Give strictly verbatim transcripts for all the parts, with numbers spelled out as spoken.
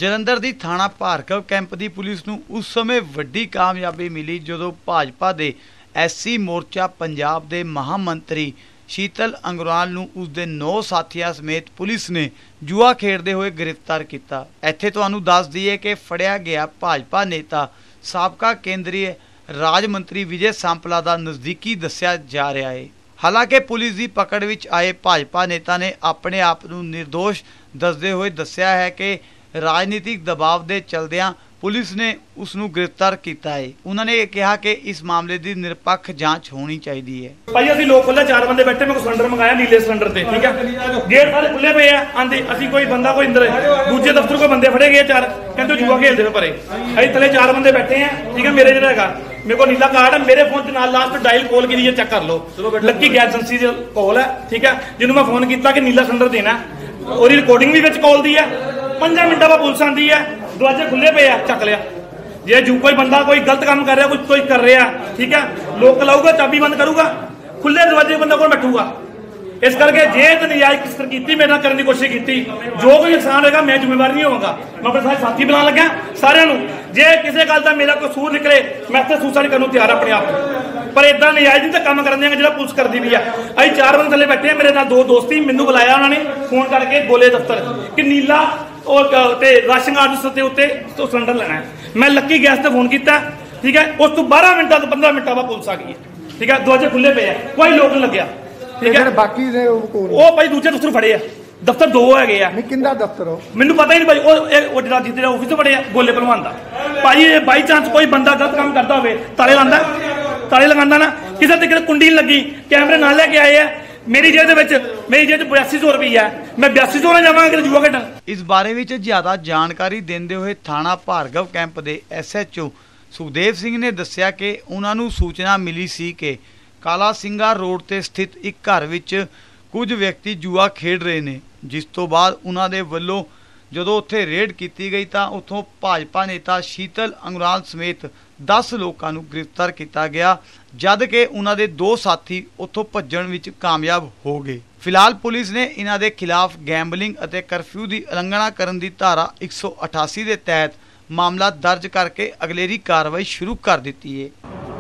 ਜਲੰਧਰ ਦੀ ਥਾਣਾ ਭਾਰਗਵ ਕੈਂਪ ਦੀ ਪੁਲਿਸ ਨੂੰ ਉਸ ਸਮੇਂ ਵੱਡੀ ਕਾਮਯਾਬੀ ਮਿਲੀ ਜਦੋਂ ਭਾਜਪਾ ਦੇ ਐਸਸੀ ਮੋਰਚਾ ਪੰਜਾਬ ਦੇ ਮਹਾਮੰਤਰੀ शीतल अंगराल नूं उसदे नौ साथियां समेत पुलिस ने जुआ खेडते हुए गिरफ्तार किया। इत्थे तुहानूं दस दईए कि फड़िया गया भाजपा नेता साबका केंद्रीय राज मंत्री विजय सांपला दा नज़दीकी दस्सिया जा रहा है। हालांकि पुलिस की पकड़ विच आए भाजपा नेता ने अपने आप नूं निर्दोष दसदे हुए दस्सिया है कि राजनीतिक दबाव के चलदियां पुलिस ने उसनूं गिरफ्तार किया है। उन्होंने ये कहा कि इस मामले की निरपक्ष जांच होनी चाहिए है। भाई असीं लोग खुले चार बंदे बैठे, मैं सिलेंडर मंगाया नीले सिलेंडर से, ठीक है, गेट सारे खुले पे है आंदे असीं कोई बंदा कोई अंदर दूजे दफ्तर कोई बंदे फड़े गए चार, कहते जुआ खेलते पे परे, असीं थले चार बंदे बैठे हैं, ठीक है। मेरे जिहड़ा मेरे को नीला कार्ड है, मेरे फोन के नाल लास्ट डायल कॉल की चेक कर लो, लक्की गैस एजेंसी से कॉल है, ठीक है, जिन्होंने मैं फोन किया कि नीला सिलेंडर देना, और रिकॉर्डिंग भी विच कॉल दी है, पंजा मिनटां बाद पुलिस आंदी है, दरवाजे खुले पे है, चक लिया। जे जो कोई बंदा कोई गलत काम कर रहा कुछ कोई कर रहा, ठीक है, लोक लाऊगा चाबी बंद करूगा, खुले दरवाजे बंदा कौन बैठूगा। इस करके जे तो नजायज किस की मेरे नाल करने की कोशिश की, जो कोई नुकसान होगा मैं जिम्मेवार नहीं होगा, मैं अपने सारे साथी बुला लगा सारे जे किसी गल का मेरा कसूर निकले मैं तो सूसाइड करने तैयार अपने आप, पर इदा नजायज नहीं तो काम कर देंगे जो पुलिस करती भी है। अभी चार बंदे थले बैठे, मेरे नाल दो दोस्ती, मैनू बुलाया उन्होंने फोन करके गोले दफ्तर कि नीला और राशन कार्ड उत्ते तो सिलेंडर लेना है। मैं लक्की गैस से फोन किया, ठीक है, उस तो बारह मिनटा तो पंद्रह मिनटा बाद पुलिस आ गई है, ठीक है, दरवाजे खुले पे है, कोई लोक नहीं लग्या, ठीक है। बाकी ने वो भाई दूसरे दफ्तर फड़े है, दफ्तर दो है, किंदा दफ्तर हो मैनू पता ही नहीं भाई, जितने ऑफिस फड़े है गोले भलवान का भाई, बाई चांस कोई बंदा गलत काम करता हो ताले लांदा ताले लगांदा ना, किसी तरीके कुंडी लगी कैमरे ना लेके आए है, मेरी जेब दे विच मेरी जेब बयासी सौ रुपया है, मैं बयासी सौ ना जावांगा जुआ खेडन। इस बारे विच ज्यादा जानकारी देंदे हुए थाना भार्गव कैंप के S H O Sukhdev Singh ने दस्सिया कि उन्हां नूं सूचना मिली सी कि काला सिंघा रोड ते स्थित एक घर विच कुछ व्यक्ति जुआ खेड रहे ने, जिस तो बाद उन्हां दे वल्लों जदों उत्थे रेड की गई तो उत्थों भाजपा नेता शीतल अंगराल समेत दस लोगों को गिरफ्तार किया गया, जद कि उन्हां दे दो साथी उत्थों भज्जण विच कामयाब हो गए। फिलहाल पुलिस ने इन्हां दे खिलाफ गैंबलिंग अते करफ्यू की उलंघना करन दी धारा एक सौ अठासी के तहत मामला दर्ज करके अगलेरी कार्रवाई शुरू कर दी है।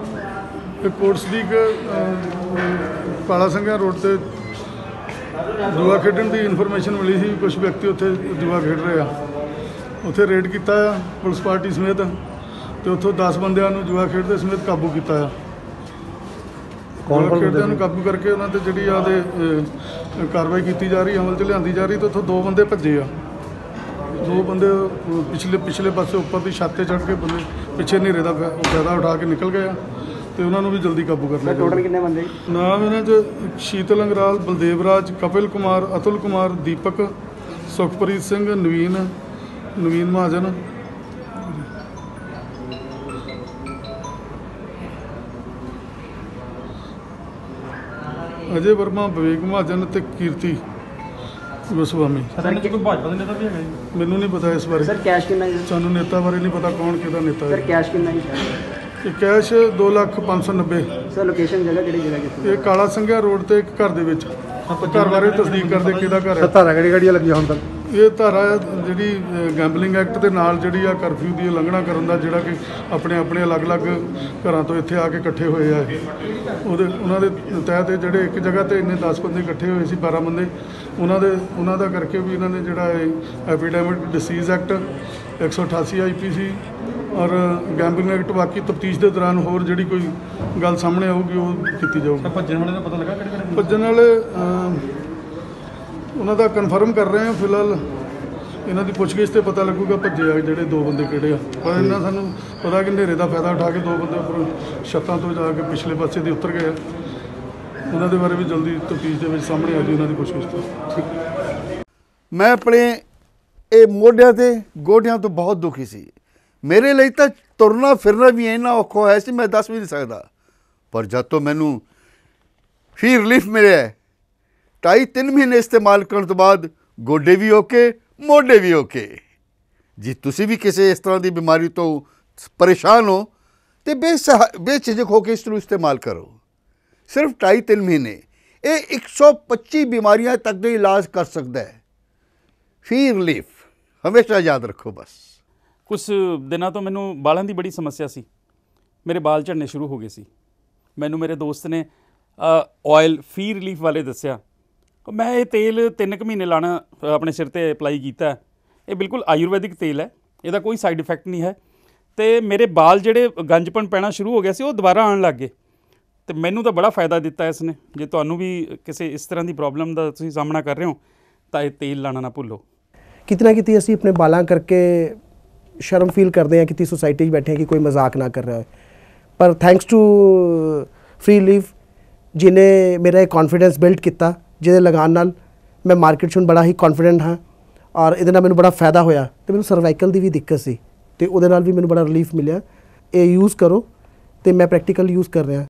कोटसलीक काला सिंघा रोड से जुआ खेडन की इन्फॉर्मेशन मिली थी, कुछ व्यक्ति उत्थे जुआ खेड रहे हैं, उत्थे रेड किया पुलिस पार्टी समेत, तो उत्थों दस बंदियां नूं जुआ खेडते समेत काबू किया। जुआ खेडदे नूं काबू करके उन्होंने जी आदे कार्रवाई की जा रही, अमल च लिया जा रही, तो उत्थों दो बंदे भज्जे आ, दो बंदे पिछले पिछले पासे उपर की छत चढ़ के बंदे पिछे हनेरे का फायदा उठा के निकल गए, तो उन्होंने भी जल्दी काबू कर लिया। टोटल कितने बंदे? नाम इन्होंने शीतल अंगराल, बलदेव राज, कपिल कुमार, अतुल कुमार, दीपक, सुखप्रीत सिंह, नवीन नवीन महाजन, अजय वर्मा, विवेक महाजन ते कीर्ति गोस्वामी। मैनू नहीं पता इस बारे, सानू नेता बारे नहीं पता कौन किहदा नेता है। कैश कितना? कैश दो लाख पाँच सौ नब्बे। सर लोकेशन जगह किहड़ी जगह? ये काला सिंघा रोड ते एक घर दे विच, घर बारे तस्दीक करदे किहदा घर है। धारा किहड़ी किहड़ी लगी हुण तक? ये धारा जी गैंबलिंग एक्ट के नाल जी आ करफ्यू की उलंघना करन दा जिहड़ा कि अपने अपने अलग अलग घरां तो इत्थे आके इकट्ठे होए आ, उहदे उन्हां दे तहत जिहड़े एक जगह ते इन्ने दस बंदे इकट्ठे होए सी, बारह बंदे, उन्हां दे उन्हां दा करके भी इन्हां ने जिहड़ा एपीडेमिक डिसीज़ एक्ट एक सौ अठासी आई पी सी और गैंबलिंग एक्ट, बाकी तफ्तीश के दौरान होर जिहड़ी कोई गल सामने आऊगी वो की जाऊगी। भज्जण वाले का पता लगा? भज्जण वाले उन्हों का कन्फर्म कर रहे हैं, फिलहाल इन्हों की पुछगिछ से पता लगूगा भज्जे आ जोड़े दो बंदे किहड़े आ, पर इन्ना सानू पता कि हनेरे का फायदा उठा के दो बंदे उपर छत्तां तो जाके पिछले पासे दे उतर गए, उन्होंने बारे भी जल्दी तफ्तीश के सामने आ जाए उन्होंने पुछगिछ तो। मैं अपने ये मोढियां ते गोडियां तो बहुत दुखी सी, मेरे लिए तो तुरना फिरना भी इन्ना औखा होया सी मैं दस भी नहीं सकता, पर जब तो मैनू फी रिलीफ मिले ढाई तीन महीने इस्तेमाल करने तो बाद गोडे भी ओके मोढे भी ओके। जी तुसी भी किसी इस तरह की बीमारी तो परेशान हो तो बेसहा बेझिझक होकर इसनूं इस्तेमाल करो, सिर्फ ढाई तीन महीने ये एक सौ पच्ची बीमारियां तक का इलाज कर सकता है। फी रिलीफ ਹਮੇਸ਼ਾ ਯਾਦ ਰੱਖੋ ਬਸ। ਕੁਛ ਦਿਨਾਂ ਤੋਂ ਮੈਨੂੰ ਬਾਲਾਂ ਦੀ ਬੜੀ ਸਮੱਸਿਆ ਸੀ, ਮੇਰੇ ਬਾਲ ਝੜਨੇ ਸ਼ੁਰੂ ਹੋ ਗਏ ਸੀ। ਮੈਨੂੰ ਮੇਰੇ ਦੋਸਤ ਨੇ ਆਇਲ ਫੀ ਰਿਲੀਫ ਵਾਲੇ ਦੱਸਿਆ। ਮੈਂ ਇਹ ਤੇਲ ਤਿੰਨ ਕੁ ਮਹੀਨੇ ਲਾਣਾ ਆਪਣੇ ਸਿਰ ਤੇ ਅਪਲਾਈ ਕੀਤਾ। ਇਹ ਬਿਲਕੁਲ ਆਯੁਰਵੈਦਿਕ ਤੇਲ ਹੈ, ਇਹਦਾ ਕੋਈ ਸਾਈਡ ਇਫੈਕਟ ਨਹੀਂ ਹੈ। ਤੇ ਮੇਰੇ ਬਾਲ ਜਿਹੜੇ ਗੰਜਪਣ ਪੈਣਾ ਸ਼ੁਰੂ ਹੋ ਗਿਆ ਸੀ ਉਹ ਦੁਬਾਰਾ ਆਉਣ ਲੱਗ ਗਏ। ਤੇ ਮੈਨੂੰ ਤਾਂ ਬੜਾ ਫਾਇਦਾ ਦਿੱਤਾ ਇਸ ਨੇ। ਜੇ ਤੁਹਾਨੂੰ ਵੀ ਕਿਸੇ ਇਸ ਤਰ੍ਹਾਂ ਦੀ ਪ੍ਰੋਬਲਮ ਦਾ ਤੁਸੀਂ ਸਾਹਮਣਾ ਕਰ ਰਹੇ ਹੋ ਤਾਂ ਇਹ ਤੇਲ ਲਾਣਾ ਨਾ ਭੁੱਲੋ। ਕਿਤੇ ਨਾ ਕਿਤੇ ਅਸੀਂ ਆਪਣੇ ਬਾਲਾਂ ਕਰਕੇ ਸ਼ਰਮ ਫੀਲ ਕਰਦੇ ਹਾਂ, ਕਿਤੇ ਸੋਸਾਇਟੀ 'ਚ ਬੈਠੇ ਹਾਂ ਕਿ ਕੋਈ ਮਜ਼ਾਕ ਨਾ ਕਰ ਰਿਹਾ ਹੋਏ, ਪਰ ਥੈਂਕਸ ਟੂ ਫ੍ਰੀ ਲੀਫ ਜਿਹਨੇ ਮੇਰਾ ਇਹ ਕੌਨਫੀਡੈਂਸ ਬਿਲਡ ਕੀਤਾ, ਜਿਹਦੇ ਲਗਾਉਣ ਨਾਲ ਮੈਂ ਮਾਰਕੀਟ 'ਚ ਹੁਣ ਬੜਾ ਹੀ ਕੌਨਫੀਡੈਂਟ ਹਾਂ ਔਰ ਇਹਦੇ ਨਾਲ ਮੈਨੂੰ ਬੜਾ ਫਾਇਦਾ ਹੋਇਆ। ਤੇ ਮੈਨੂੰ ਸਰਵਾਈਕਲ ਦੀ ਵੀ ਦਿੱਕਤ ਸੀ ਤੇ ਉਹਦੇ ਨਾਲ ਵੀ ਮੈਨੂੰ ਬੜਾ ਰਿਲੀਫ ਮਿਲਿਆ। ਇਹ ਯੂਜ਼ ਕਰੋ ਤੇ ਮੈਂ ਪ੍ਰੈਕਟੀਕਲ ਯੂਜ਼ ਕਰ ਰਿਹਾ।